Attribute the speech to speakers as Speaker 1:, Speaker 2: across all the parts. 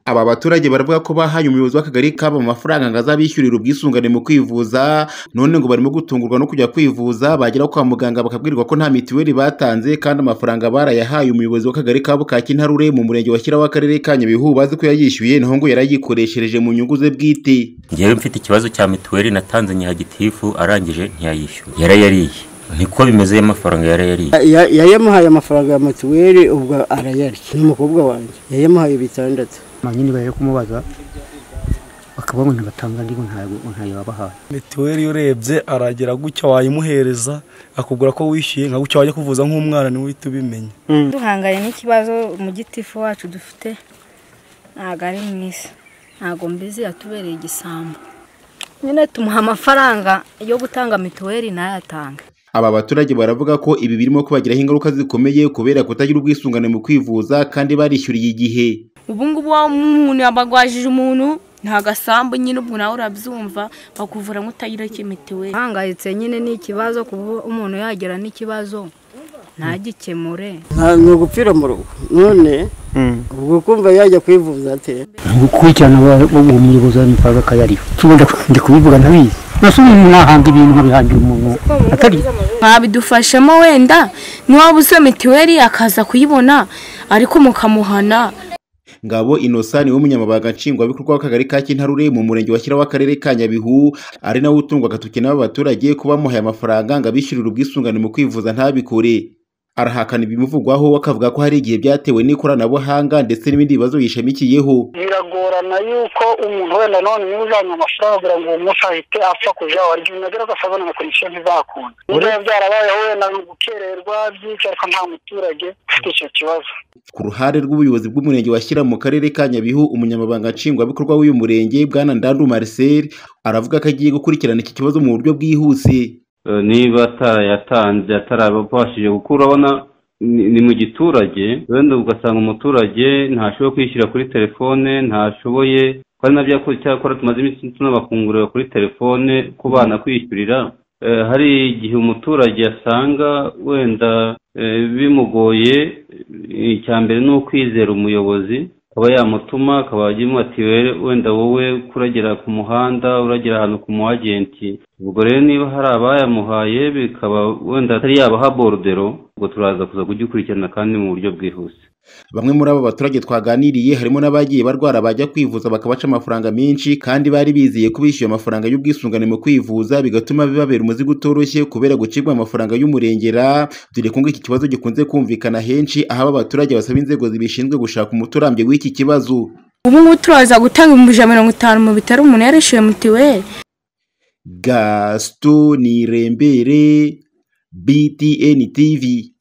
Speaker 1: Aba baturage baravuga ko bahaye umuyobozi w'akagari kabo amafaranga ngo azabishyurira ubwisungane mu kwivuza, none ngo barimo gutungurwa no kujya kwivuza bagera kwa muganga bakabwirwa ko nta mitiweli batanze kandi amafaranga barayahaye umuyobozi w'akagari kabo ka Kintarure mu murenge wa Shyira w'akarere ka Nyabihu bazi ko yayishyuye naho ngo yarayikoreshereje mu nyungu ze bwite.
Speaker 2: Ngewe mfite ikibazo cya mitiweli natanze nyagitifu arangije ntiyayishyuye. Yarayariye. Niko bimeze y'amafaranga yarayariye.
Speaker 3: Yayamuhaye amafaranga ya mitiweli ubwo arayarya. N'umukobwa wanjye yayamuhaye 600.
Speaker 4: Manyine baje kumubaza bakabona ntibatanga ndi ntayo babahaye.
Speaker 5: Mitiweli urebye aragera gucya wayimuhereza akubwira ko wishyuye nka gucya waje kuvuza nk'umwana ni wihita ubimenya.
Speaker 6: Duhangaye n'ikibazo mu gitifu wacu dufite ntago ari mwiza, ntago mbizi yatubereye igisambo. Nyine tumuha amafaranga yo gutanga mitiweli nayatanga.
Speaker 1: Aba baturage baravuga ko ibi birimo kubagiraho ingaruka zikomeye kubera kutagira ubwisungane mu kwivuza kandi barishyuriye igihe.
Speaker 7: Ubu ngubu umuntu yabagwajije umuntu nta gasambu nyine ubwo nawe urabyumva bakuvura nk'utagira kimitiweli.
Speaker 6: Hangayitse nyine n'ikibazo kuba umuntu yagera n'ikibazo ntagikemure.
Speaker 3: Nta gupfira mu rugo. None ubwo kumva yajya kwivuza ate?
Speaker 4: Gukurikirana umuyobozi w'imipaga kayariho. Tubunda ndi kubivuga ntabizi. Nasubira nahanga ibintu nkabihangira umuntu atari.
Speaker 7: Nkabidufashamo wenda niba buze mitiweli akaza kuyibona ariko mukamuhana.
Speaker 1: Ngabo Innocent wo munyamabanga nshingwabikorwa w'akagari ka Kintarure mu murenge wa Shyira w'akarere ka Nyabihu ari nawe utungwa agatoki n'aba baturage kuba bamuhaye amafaranga ngo abishyurire ubwisungane mu kwivuza ntabikore. Arahakana ibimuvugwaho akavuga ko hari igihe byatewe n'ikoranabuhanga ndetse n'ibindi bibazo yishamikiyeho.
Speaker 8: Biragorana yuko umuntu wenda none yuzanye amafaranga kugira ngo umuntu ahite apfa kuja waryo nagera gasabana na connection ntizakunda. Niba byarabaye wenda gukererwa byinshi ariko nta muturage ufite icyo kibazo.
Speaker 1: Ku ruhande rw'ubuyobozi bw'umurenge wa Shyira mu karere ka Nyabihu umunyamabanga nshingwabikorwa w'uyu murenge Bwana Ndandu Marcel aravuga ko agiye gukurikirana iki kibazo mu buryo bwihuse.
Speaker 9: Niba atarayatanze atarabashije gukurabona ni mu giturage wenda ugasanga umuturage ntashobora kwishyira kuri telefone ntashoboye kandi nabyo cyakora tumaze iminsi tunabakungurira kuri telefone ku bana kwishyurira. Hari igihe umuturage asanga wenda bimugoye icyambere no kwizera umuyobozi akaba yamutuma akaba agiye ati wenda wowe kuragera ku muhanda uragera ahantu ku mu agenti. Ubwo rero niba hari abayamuhaye bikaba wenda atari yabaha bordero ubwo turaza kuza kugikurikirana kandi mu buryo bwihuse.
Speaker 1: Bamwe muri abo baturage twaganiriye harimo n'abagiye barwara bajya kwivuza bakabaca amafaranga menshi kandi bari bizeye kubishyuye amafaranga y'ubwisungane mu kwivuza bigatuma bibabera umuzigo utoroshye kubera gucibwa amafaranga y'umurengera. Dore ko iki kibazo gikunze kumvikana henshi aho aba baturage basaba inzego zibishinzwe gushaka umuturambye w'iki kibazo.
Speaker 7: Ubu ngubu turaza gutanga 150 mu bitaro umuntu yarishyuye mitiweli.
Speaker 1: Gaston Nirembere, BTN TV.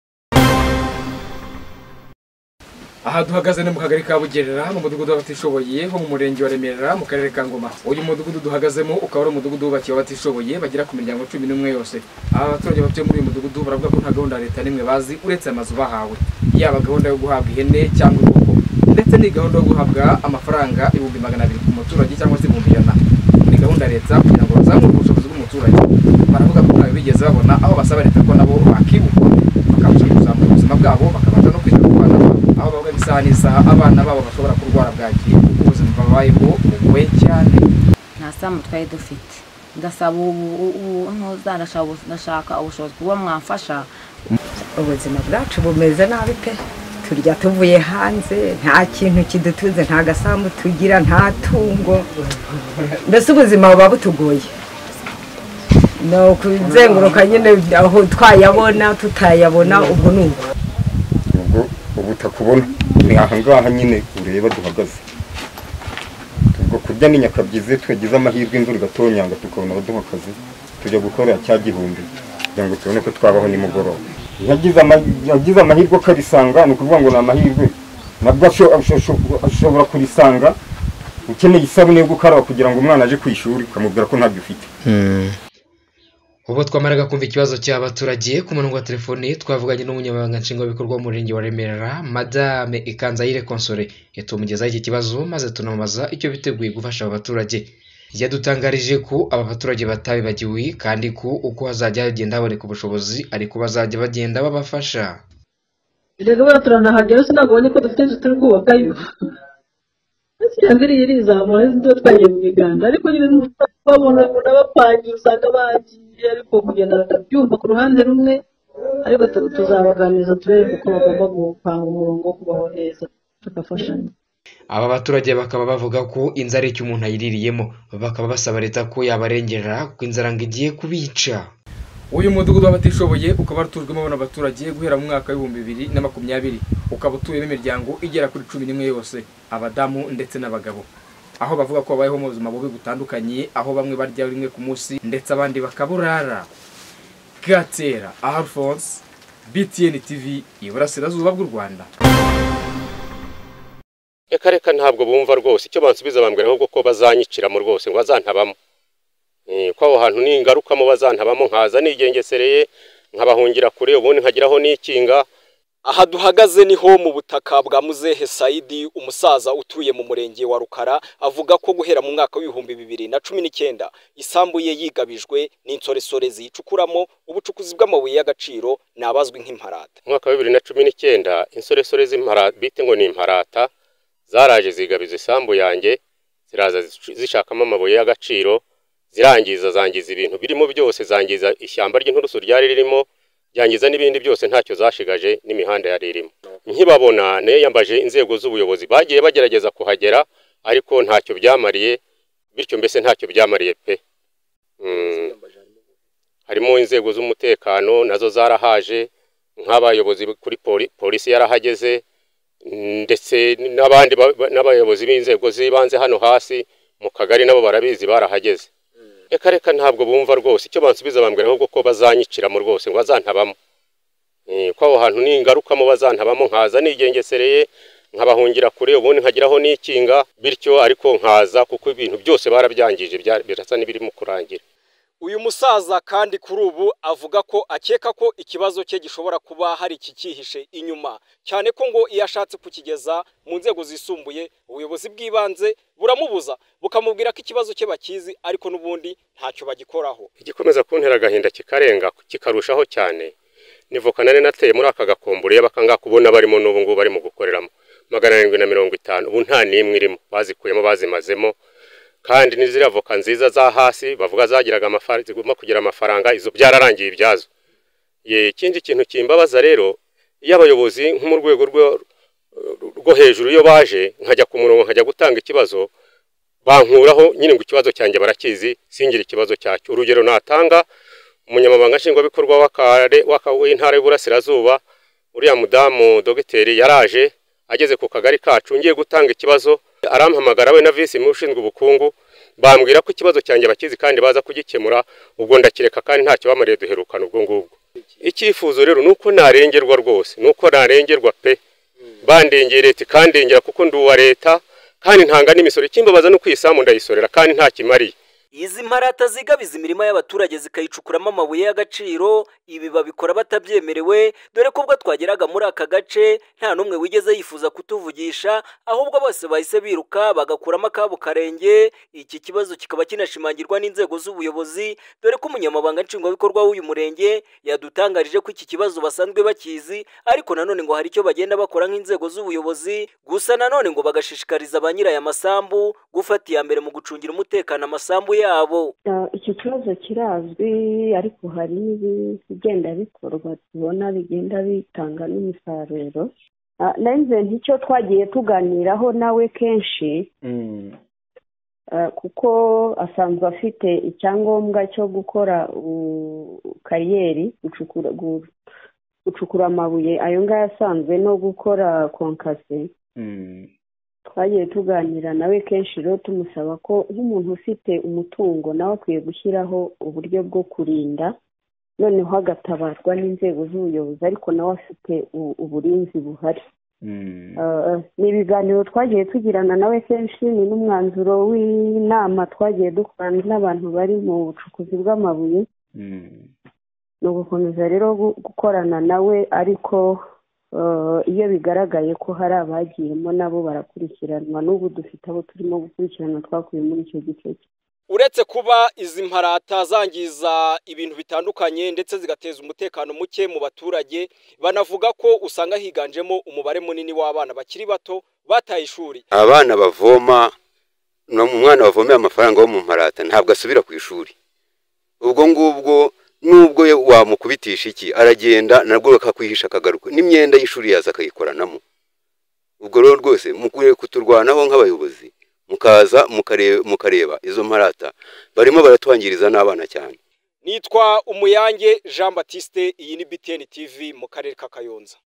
Speaker 10: Aha duhagaze mu kagari ka Bugerera mu mudugudu w'abatishoboye ho mu murenge wa Remera mu karere ka Ngoma. Uyu mudugudu duhagazemo ukaba ari umudugudu wubakiye abatishoboye bagera ku miryango 11 yose. Aba baturage bafite muri uyu mudugudu baravuga ko nta gahunda leta nimwe bazi uretse amazu bahawe. Yaba gahunda yo guhabwa ihene cyangwa inkoko ndetse ni gahunda yo guhabwa amafaranga 200 ku muturage cyangwa se 100. Ni gahunda leta kugira ngo bazamure ubushobozi bw'umuturage. Baravuga ko ntayo bigeze babona aho basaba leta ko nabo bakibuka bakabasha kuzamura ubuzima bwabo bakabasha no kwita ku bana babo. Aho bavuga isaha abana babo bashobora kurwara bwaki kuko ubuzima babayeho bugoye cyane.
Speaker 11: Nta samu twaye dufite. Ndasaba ndashaka ubushobozi kuba mwamfasha.
Speaker 12: Ubuzima bwacu bumeze nabi pe. Turya tuvuye hanze nta kintu kidutunze nta gasambu tugira nta tungo. Mbese ubuzima buba butugoye. No kuzenguruka nyine aho twayabona tutayabona ubwo nuko.
Speaker 13: Ubutakubona ni ahangaha nyine ureba duhagaze. Ubwo kurya ni nyakabyize twagize amahirwe imvura igatonyanga tukabona abaduha akazi tujya gukora cya gihumbi kugira ngo tubone ko twabaho ni mugoroba. Yagize amahirwe karisanga ni ukuvuga ngo ni amahirwe nabwo ashobora kurisanga ukeneye isabune yo gukaraba kugira ngo umwana aje ku ishuri ukamubwira ko ntabyo ufite.
Speaker 10: Ubu twamaraga kumva ikibazo cy'abaturage ku murongo wa telefone twavuganye n'umunyamabanga nshingwabikorwa w'umurenge wa Remera Madame Ikanzayire Console yatumugezaho iki kibazo maze tunamubaza icyo biteguye gufasha aba baturage. Yadutangarije ko aba baturage batabibagiwe kandi ko uko hazajya hagenda haboneka ubushobozi ariko bazajya bagenda babafasha.
Speaker 14: Rero turanahagera sinagabonye ko dufite inzu turi kubakayo. yangiriye irizamura n'ibyo twagiye mu miganda ariko nyine babona n'abapangi usanga bagiye ariko kugenda bakabyumva ku ruhande rumwe ariko tuzabaganiriza turebe uko bagomba gupanga umurongo wo kubaho neza tugafashanya.
Speaker 10: Aba baturage bakaba bavuga ko inzara icyo umuntu ayiririyemo, bakaba basaba leta ko yabarengera kuko inzara ngo igiye kubica.
Speaker 15: Uyu mudugudu w'abatishoboye ukaba rutujwemo n'abaturage guhera mu mwaka w'2020 ukaba utuyemo imiryango igera kuri 11 yose, abadamu ndetse n'abagabo, aho bavuga ko babayeho mu buzima bubi butandukanye, aho bamwe barya rimwe ku munsi ndetse abandi bakaburara. Gatera Alphonse, BTN TV, Iburasirazuba bw'u Rwanda.
Speaker 16: Reka ntabwo bumva rwose icyo bansubiza bambwira ahubwo ko bazanyiciramo rwose ngo bazantabamo. Ko aho hantu ni ingarukamo bazantabamo nkaza nigengesereye nkabahungira kure ubundi nkagiraho n'ikinga.
Speaker 17: Aha duhagaze niho mu butaka bwa Muzehe Saidi, umusaza utuye mu murenge wa Rukara, avuga ko guhera mu mwaka w'2019 isambu ye yigabijwe n'insoresore zicukuramo ubucukuzi bw'amabuye y'agaciro nabazwi nk'imparata.
Speaker 16: Mu mwaka wa 2019 insoresore z'imparata bite ngo ni imparata zaraje zigabiza isambu yanjye, ziraza zishakamo amabuye y'agaciro, zangiza ibintu birimo byose, zangiza ishyamba ry'inturusu ryari ririmo, yangiza n'ibindi byose ntacyo zashigaje n'imihanda yari irimo. Nkibabona yambaje inzego z'ubuyobozi bagiye bagerageza kuhagera ariko ntacyo byamariye, bityo mbese ntacyo byamariye pe. Harimo inzego z'umutekano nazo zarahaje, nk'abayobozi kuri polisi yarahageze, ndetse n'abandi n'abayobozi b'inzego zibanze hano hasi mu kagari nabo barabizi barahageze. Reka ntabwo bumva rwose icyo bansubiza bambwira ahubwo ko bazanyiciramo rwose ngo bazantabamo. Ko aho hantu ni ingarukamo bazantabamo nkaza nigengesereye nkabahungira kure ubundi nkagiraho n'ikinga, bityo ariko nkaza kuko ibintu byose barabyangije birasa n'ibirimo kurangira.
Speaker 17: Uyu musaza kandi kuri ubu avuga ko akeka ko ikibazo cye gishobora kuba hari ikikihishe inyuma, cyane ko ngo iyo ashatse kukigeza mu nzego zisumbuye ubuyobozi bw'ibanze buramubuza bukamubwira ko ikibazo cye bakizi ariko n'ubundi ntacyo bagikoraho.
Speaker 16: Igikomeza kuntera agahinda kikarenga kikarushaho cyane nivoka nane nateye muri aka gakombure y'abakanga kubona barimo n'ubu ngubu barimo gukoreramo 750 ubu nta nimwe irimo bazikuyemo bazimazemo, kandi n'izira avoka nziza za hasi bavuga zagiraga amafaranga ziguma kugira amafaranga izo byararangiye ibyazo. Ikindi kintu kimbabaza rero iyo abayobozi nko mu rwego rwo hejuru iyo baje nkajya ku murongo nkajya gutanga ikibazo bankuraho nyine ngo ikibazo cyanjye barakizi singira ikibazo cyacyo. Urugero natanga umunyamabanga nshingwabikorwa w'intara y'Iburasirazuba uriya mudamu dogiteri yaraje ageze ku kagari kacu ngiye gutanga ikibazo arampamagara we na visi mushinzwe ubukungu bambwira ko ikibazo cyanjye bakizi kandi baza kugikemura, ubwo ndakireka kandi ntacyo bamariye duherukana ubwo ngubwo. Icyifuzo rero nuko narengerwa rwose, nuko narengerwa pe, bandengera leta kandengera kuko ndi uwa leta kandi ntanga n'imisoro, ikimbabaza no kwisamu ndayisorera kandi nta kimariye.
Speaker 17: Izi mparata zigabiza imirima y'abaturage zikayicukuramo amabuye y'agaciro, ibi babikora batabyemerewe, dore ko ubwo twageraga muri aka gace nta numwe wigeze yifuza kutuvugisha, ahubwo bose bahise biruka bagakuramo akabo karenge. Iki kibazo kikaba kinashimangirwa n'inzego z'ubuyobozi, dore ko umunyamabanga nshingwabikorwa w'uyu murenge yadutangarije ko iki kibazo basanzwe bakizi, ariko nanone ngo hari icyo bagenda bakora nk'inzego z'ubuyobozi, gusa nanone ngo bagashishikariza ba nyirayo amasambu gufata iya mbere mu gucungira umutekano amasambu yabo.
Speaker 18: Icyo kibazo kirazwi ariko hari n'ibigenda bikorwa tubona bigenda bitanga n'umusaruro. Nanze nticyo twagiye tuganiraho nawe kenshi kuko asanzwe afite icyangombwa cyo gukora kariyeri gucukura amabuye ayo ngayo asanzwe no gukora konkase. Twagiye tuganira nawe kenshi rero tumusaba ko nk'umuntu ufite umutungo nawe akwiye gushyiraho uburyo bwo kurinda, noneho agatabarwa n'inzego z'ubuyobozi ariko nawe afite uburinzi buhari. Ni ibiganiro twagiye tugirana nawe kenshi, ni n'umwanzuro w'inama twagiye dukorana n'abantu bari mu bucukuzi bw'amabuye. Ni ugukomeza rero gukorana nawe, ariko iyo bigaragaye ko hari abagiyemo nabo barakurikiranwa. N'ubu dufite abo turimo gukurikirana twakuye muri icyo gice.
Speaker 17: uretse kuba izi mparata zangiza ibintu bitandukanye ndetse zigateza umutekano muke mu baturage, banavuga ko usanga higanjemo umubare munini w'abana bakiri bato bataye ishuri.
Speaker 19: Abana bavoma, umwana wavomeye amafaranga wo mu mparata ntabwo asubira ku ishuri. Ubwo ngubwo nubwo wamukubitisha iki aragenda narwo akakwihisha akagaruka n'imyenda y'ishuri yaza akayikoranamo. Ubwo rero rwose mukwiye kuturwanaho nk'abayobozi, mukaza mukareba izo mparata barimo baratwangiriza n'abana cyane.
Speaker 17: Nitwa Umuyange Jean Baptiste, iyi ni BTN TV mu karere ka Kayonza.